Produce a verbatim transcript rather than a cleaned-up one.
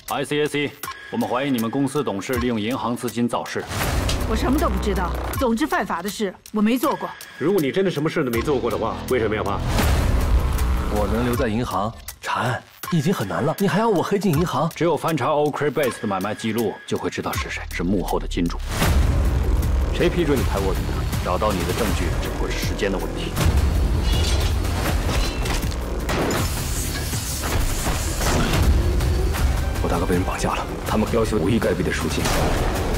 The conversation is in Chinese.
I C A C， 我们怀疑你们公司董事利用银行资金造势。 我什么都不知道，总之犯法的事我没做过。 如果你真的什么事都没做过的话，为什么要怕？ 我能留在银行查案已经很难了，你还要我黑进银行？ 只有翻查 Oaktree Base 的买卖记录，就会知道是谁是幕后的金主。谁批准你拍卧底的？找到你的证据只不过是时间的问题。 我大哥被人绑架了，他们要求无一盖币的赎金。